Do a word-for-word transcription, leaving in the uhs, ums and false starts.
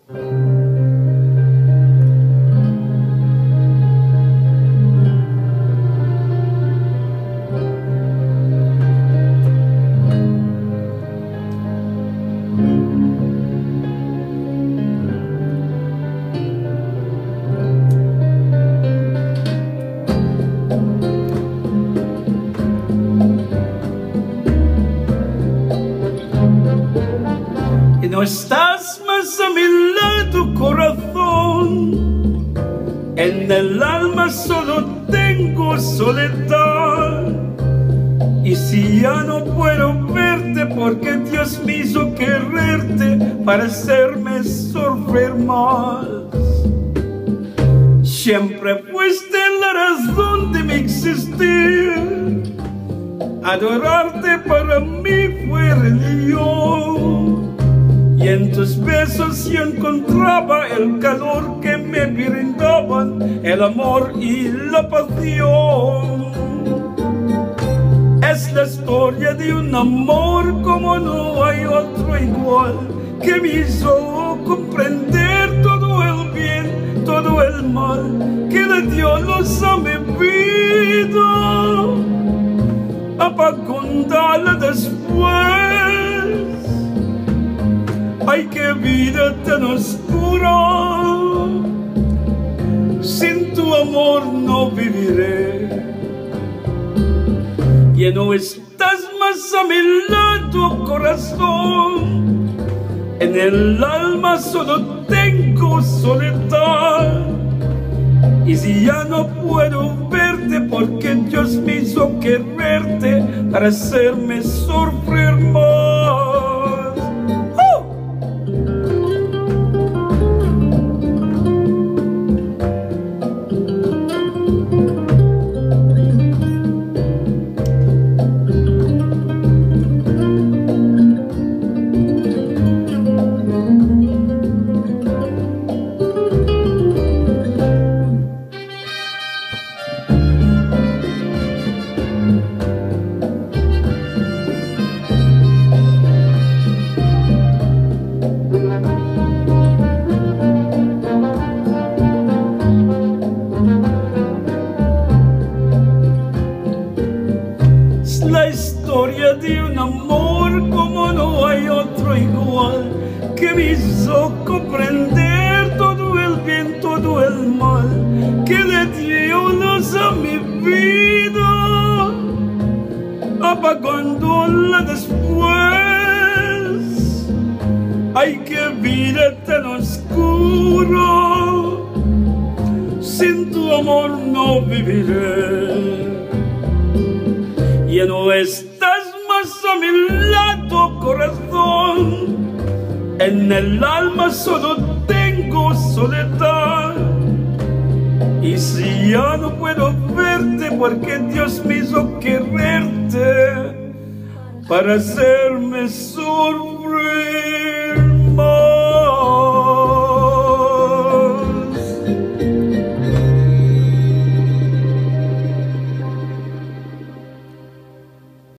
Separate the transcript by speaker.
Speaker 1: No estás más a mi lado, corazón. En el alma solo tengo soledad. Y si ya no puedo verte, porque Dios me hizo quererte para hacerme sufrir más. Siempre fuiste la razón de mi existir. Adorarte para mí fue religión. Y en tus besos yo encontraba el calor que me brindaban el amor y la pasión. Es la historia de un amor como no hay otro igual, que me hizo comprender todo el bien, todo el mal, que le dio luz a mi vida, apagándola después. Ay, qué vida tan oscura, sin tu amor no viviré. Ya no estás más a mi lado, corazón. En el alma solo tengo soledad. Y si ya no puedo verte, porque Dios me hizo quererte para hacerme sufrir más. La historia de un amor como no hay otro igual, que me hizo comprender todo el bien, todo el mal, que le dio luz a mi vida, apagándola después. Ay, qué vida tan oscura, sin tu amor no viviré. Ya no estás más a mi lado, corazón. En el alma solo tengo soledad. Y si ya no puedo verte, porque Dios me hizo quererte para hacerme sufrir.